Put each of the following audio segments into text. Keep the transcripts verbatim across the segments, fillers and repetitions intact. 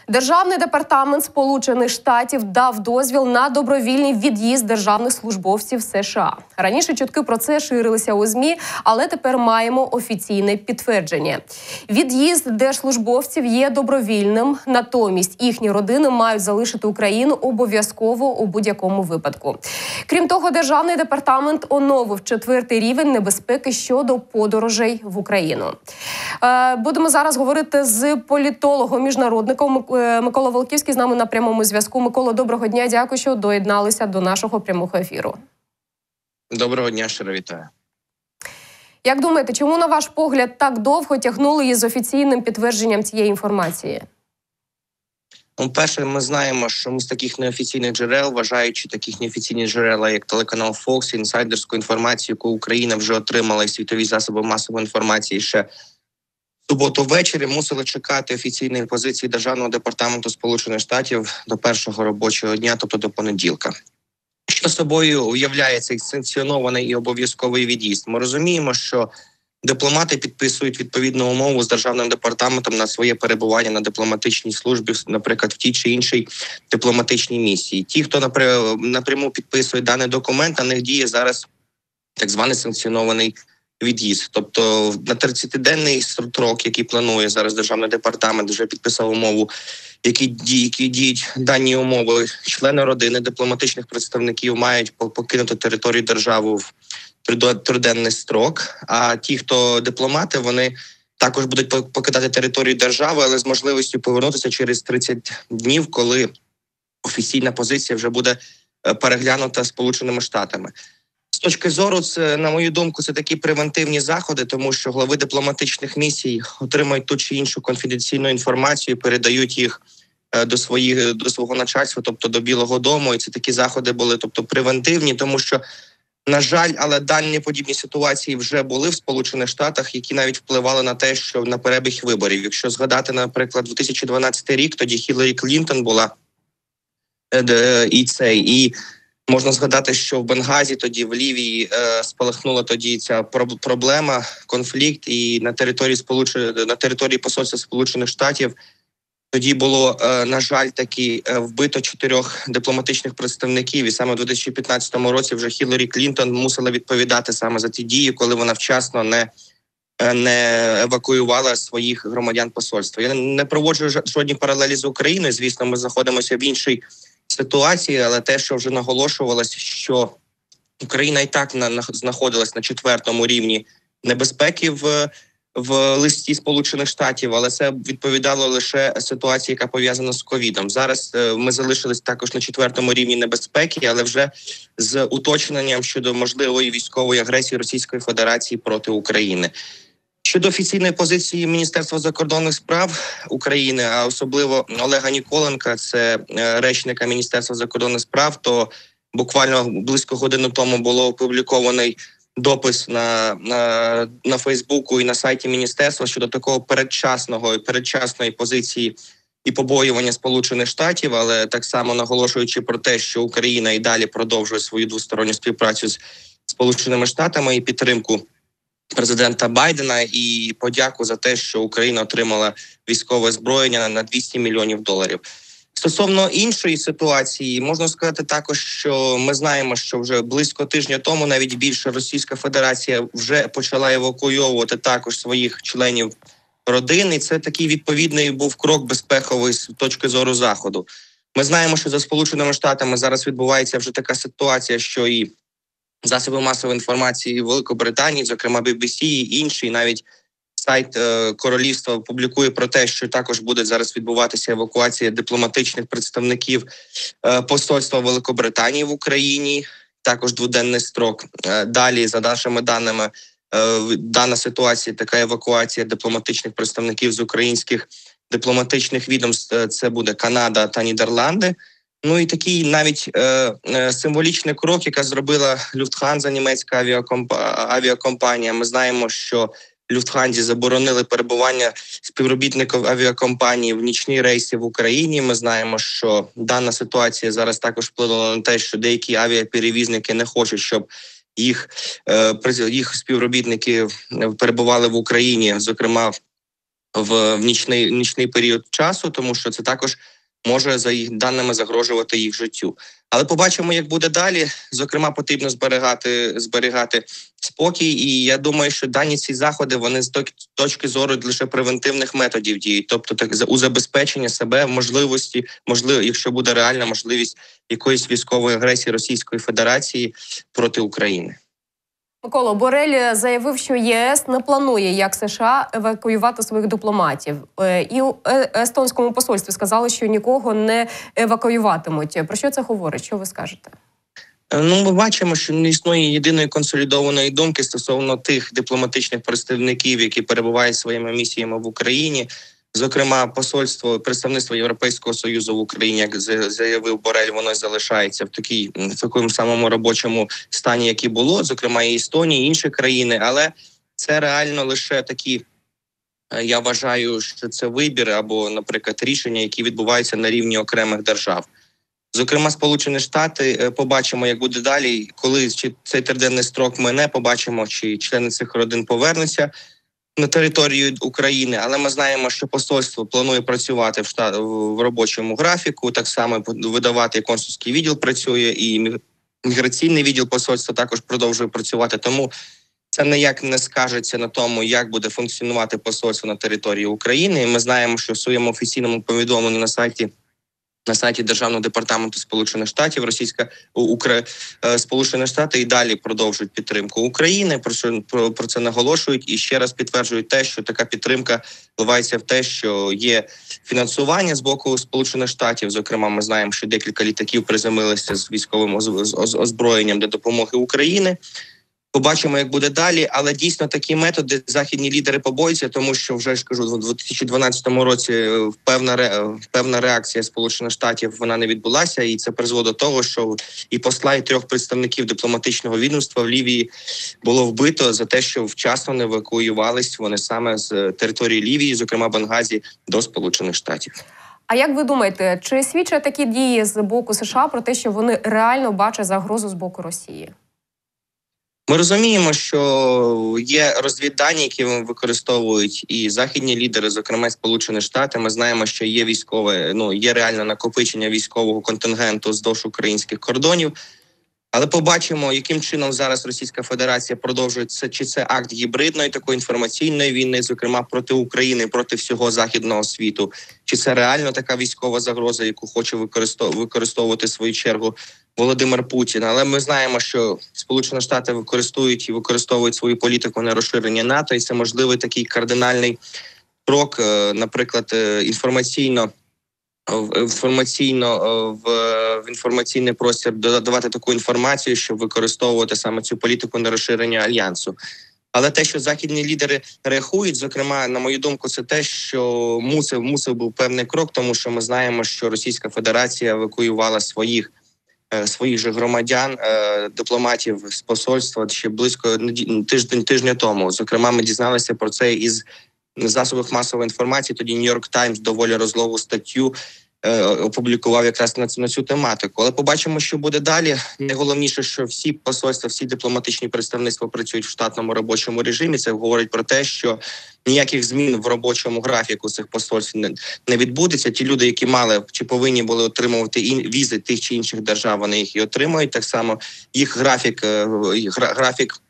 Державний департамент Сполучених Штатів дав дозвіл на добровільний від'їзд державних службовців США. Раніше чутки про це ширилися у ЗМІ, але тепер маємо офіційне підтвердження. Від'їзд держслужбовців є добровільним, натомість їхні родини мають залишити Україну обов'язково у будь-якому випадку. Крім того, Державний департамент оновив четвертий рівень небезпеки щодо подорожей в Україну. Будемо зараз говорити з політологом, міжнародником Микола Волківський з нами на прямому зв'язку. Микола, доброго дня, дякую, що доєдналися до нашого прямого ефіру. Доброго дня, щиро вітаю. Як думаєте, чому, на ваш погляд, так довго тягнули із офіційним підтвердженням цієї інформації? Ну, перше, ми знаємо, що ми з таких неофіційних джерел, вважаючи таких неофіційних джерел, як телеканал Fox, інсайдерську інформацію, яку Україна вже отримала, і світові засоби масової інформації ще в суботу ввечері, мусили чекати офіційної позиції Державного департаменту Сполучених Штатів до першого робочого дня, тобто до понеділка. Що собою уявляє цей санкціонований і обов'язковий від'їзд? Ми розуміємо, що дипломати підписують відповідну умову з Державним департаментом на своє перебування на дипломатичній службі, наприклад, в тій чи іншій дипломатичній місії. Ті, хто напряму підписує даний документ, на них діє зараз так званий санкціонований від'їзд. Тобто на тридцятиденний строк, який планує зараз Державний департамент, вже підписав умову, які діють, які діють дані умови. Члени родини дипломатичних представників мають покинути територію держави в триденний строк. А ті, хто дипломати, вони також будуть покидати територію держави, але з можливістю повернутися через тридцять днів, коли офіційна позиція вже буде переглянута Сполученими Штатами. З точки зору, це, на мою думку, це такі превентивні заходи, тому що глави дипломатичних місій отримують ту чи іншу конфіденційну інформацію, передають їх до своїх, до свого начальства, тобто до Білого дому. І це такі заходи були, тобто превентивні, тому що, на жаль, але дані подібні ситуації вже були в Сполучених Штатах, які навіть впливали на те, що на перебіг виборів. Якщо згадати, наприклад, дві тисячі дванадцятий рік, тоді Хіларі Клінтон була і цей, і можна згадати, що в Бенгазі тоді, в Лівії, е, спалахнула тоді ця проблема, конфлікт, і на території Сполучених, на території посольства Сполучених Штатів тоді було, е, на жаль, таки е, вбито чотирьох дипломатичних представників, і саме в дві тисячі п'ятнадцятому році вже Хіларі Клінтон мусила відповідати саме за ті дії, коли вона вчасно не, е, не евакуювала своїх громадян посольства. Я не проводжу жодні паралелі з Україною, звісно, ми знаходимося в іншій ситуації, але те, що вже наголошувалось, що Україна і так на, на, знаходилась на четвертому рівні небезпеки в, в листі Сполучених Штатів, але це відповідало лише ситуації, яка пов'язана з ковідом. Зараз е, ми залишились також на четвертому рівні небезпеки, але вже з уточненням щодо можливої військової агресії Російської Федерації проти України. Щодо офіційної позиції Міністерства закордонних справ України, а особливо Олега Ніколенка, це речника Міністерства закордонних справ, то буквально близько години тому було опублікований допис на, на, на Фейсбуку і на сайті Міністерства щодо такого передчасного, передчасної позиції і побоювання Сполучених Штатів, але так само наголошуючи про те, що Україна і далі продовжує свою двосторонню співпрацю з Сполученими Штатами і підтримку президента Байдена, і подяку за те, що Україна отримала військове озброєння на двісті мільйонів доларів. Стосовно іншої ситуації, можна сказати також, що ми знаємо, що вже близько тижня тому, навіть більше, Російська Федерація вже почала евакуйовувати також своїх членів родин, і це такий відповідний був крок безпековий з точки зору Заходу. Ми знаємо, що за Сполученими Штатами зараз відбувається вже така ситуація, що і засоби масової інформації Великобританії, зокрема бі бі сі і інші, навіть сайт е, Королівства публікує про те, що також буде зараз відбуватися евакуація дипломатичних представників е, посольства Великобританії в Україні, також дводенний строк. Е, далі, за нашими даними, е, дана ситуація, така евакуація дипломатичних представників з українських дипломатичних відомств, це буде Канада та Нідерланди. Ну і такий навіть е, е, символічний крок, яка зробила Люфтханза, німецька авіакомпа- авіакомпанія. Ми знаємо, що Люфтханзі заборонили перебування співробітників авіакомпанії в нічні рейси в Україні. Ми знаємо, що дана ситуація зараз також вплинула на те, що деякі авіаперевізники не хочуть, щоб їх, е, їх співробітники перебували в Україні, зокрема в, в нічний, нічний період часу, тому що це також може за їх даними загрожувати їх життю. Але побачимо, як буде далі. Зокрема, потрібно зберігати, зберігати спокій. І я думаю, що дані ці заходи, вони з точки зору лише превентивних методів діють. Тобто так, у забезпечення себе можливості, можливо, якщо буде реальна можливість якоїсь військової агресії Російської Федерації проти України. Микола, Борель заявив, що ЄС не планує, як США, евакуювати своїх дипломатів. І у естонському посольстві сказали, що нікого не евакуюватимуть. Про що це говорить? Що ви скажете? Ну, ми бачимо, що не існує єдиної консолідованої думки стосовно тих дипломатичних представників, які перебувають своїми місіями в Україні. Зокрема, посольство, представництво Європейського Союзу в Україні, як заявив Борель, воно залишається в такій, в такому самому робочому стані, як і було, зокрема і Естонія, і інші країни. Але це реально лише такі, я вважаю, що це вибір або, наприклад, рішення, які відбуваються на рівні окремих держав. Зокрема, Сполучені Штати, побачимо, як буде далі, коли чи цей триденний строк мине, побачимо, чи члени цих родин повернуться на територію України, але ми знаємо, що посольство планує працювати в штат в робочому графіку. Так само видавати консульський відділ працює, і міграційний відділ посольства також продовжує працювати. Тому це ніяк не скажеться на тому, як буде функціонувати посольство на території України. І ми знаємо, що в своєму офіційному повідомленні на сайті. На сайті Державного департаменту Сполучених Штатів Російська Укра... Сполучені Штати і далі продовжують підтримку України. Про що про, про це наголошують і ще раз підтверджують те, що така підтримка вливається в те, що є фінансування з боку Сполучених Штатів. Зокрема, ми знаємо, що декілька літаків приземлилися з військовим озброєнням для допомоги Україні. Побачимо, як буде далі, але дійсно такі методи західні лідери побоюються, тому що вже ж кажу, в дві тисячі дванадцятому році певна ре, певна реакція Сполучених Штатів вона не відбулася, і це призвело до того, що і посла, і трьох представників дипломатичного відомства в Лівії було вбито за те, що вчасно не евакуювались вони саме з території Лівії, зокрема Бенгазі, до Сполучених Штатів. А як ви думаєте, чи свідчать такі дії з боку США про те, що вони реально бачать загрозу з боку Росії? Ми розуміємо, що є розвіддані, які використовують і західні лідери, зокрема Сполучені Штати. Ми знаємо, що є військове, ну є реальне накопичення військового контингенту здовж українських кордонів. Але побачимо, яким чином зараз Російська Федерація продовжує це, чи це акт гібридної такої інформаційної війни, зокрема проти України, проти всього західного світу, чи це реально така військова загроза, яку хоче використовувати в свою чергу Володимир Путін. Але ми знаємо, що Сполучені Штати використовують і використовують свою політику на розширення НАТО, і це можливий такий кардинальний крок, наприклад, інформаційно інформаційно в, в інформаційний простір додавати таку інформацію, щоб використовувати саме цю політику на розширення альянсу. Але те, що західні лідери реагують, зокрема, на мою думку, це те, що мусив, мусив був певний крок, тому що ми знаємо, що Російська Федерація евакуювала своїх своїх же громадян, дипломатів з посольства ще близько тиждень тижня тому. Зокрема, ми дізналися про це із засобів масової інформації. Тоді Нью-Йорк Таймс доволі розлогу статтю е, опублікував якраз на, на цю тематику. Але побачимо, що буде далі. Найголовніше, що всі посольства, всі дипломатичні представництва працюють в штатному робочому режимі. Це говорить про те, що ніяких змін в робочому графіку цих посольств не, не відбудеться. Ті люди, які мали чи повинні були отримувати ін, візи тих чи інших держав, вони їх і отримують. Так само їх графік, е, графік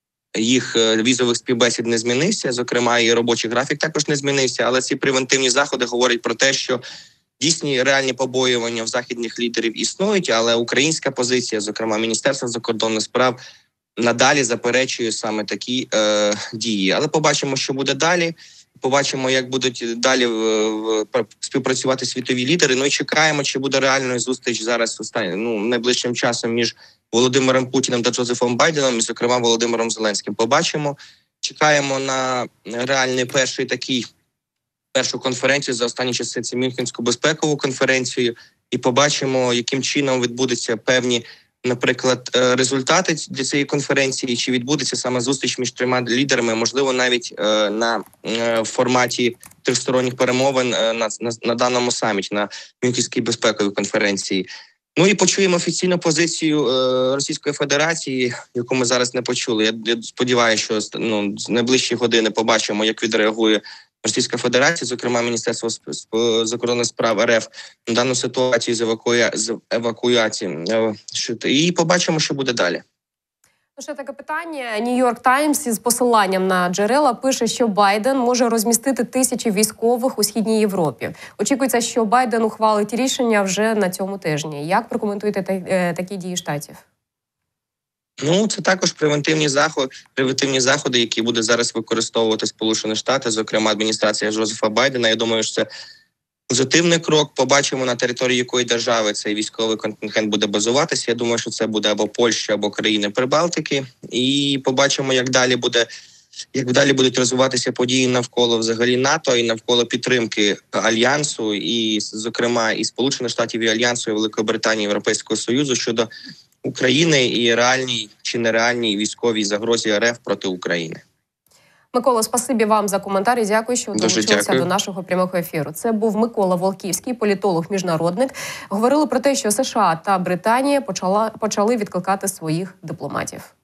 їх візових співбесід не змінився, зокрема, і робочий графік також не змінився, але ці превентивні заходи говорять про те, що дійсні реальні побоювання в західних лідерів існують, але українська позиція, зокрема, Міністерство закордонних справ, надалі заперечує саме такі е, дії. Але побачимо, що буде далі. Побачимо, як будуть далі співпрацювати світові лідери. Ну і чекаємо, чи буде реальною зустріч зараз останнім, ну, найближчим часом між Володимиром Путіним та Джозефом Байденом, і, зокрема, Володимиром Зеленським. Побачимо. Чекаємо на реальний перший такий, першу конференцію за останні часи, це Мюнхенську безпекову конференцію, і побачимо, яким чином відбудуться певні, наприклад, результати для цієї конференції, чи відбудеться саме зустріч між трьома лідерами, можливо, навіть е, на е, форматі тристоронніх перемовин е, на, на, на даному саміті, на Мюнхенській безпековій конференції. Ну і почуємо офіційну позицію е, Російської Федерації, яку ми зараз не почули. Я, я сподіваюся, що ну, з найближчі години побачимо, як відреагує Російська Федерація, зокрема Міністерство закордонних справ РФ, на дану ситуацію з, евакуя... з евакуації. І побачимо, що буде далі. Ще таке питання. Нью-Йорк Таймс із посиланням на джерела пише, що Байден може розмістити тисячі військових у Східній Європі. Очікується, що Байден ухвалить рішення вже на цьому тижні. Як прокоментуєте такі дії штатів? Ну, це також превентивні заходи, превентивні заходи, які буде зараз використовувати Сполучені Штати, зокрема адміністрація Джозефа Байдена. Я думаю, що це позитивний крок. Побачимо, на території якої держави цей військовий контингент буде базуватися. Я думаю, що це буде або Польща, або країни Прибалтики. І побачимо, як далі буде, як далі будуть розвиватися події навколо взагалі НАТО і навколо підтримки Альянсу, і, зокрема, і Сполучених Штатів, і Альянсу, і Великої Британії, Європейського Союзу щодо України і реальній чи нереальній військовій загрозі РФ проти України. Микола, спасибі вам за коментар і дякую, що долучилися до нашого прямого ефіру. Це був Микола Волківський, політолог-міжнародник. Говорили про те, що США та Британія почала, почали відкликати своїх дипломатів.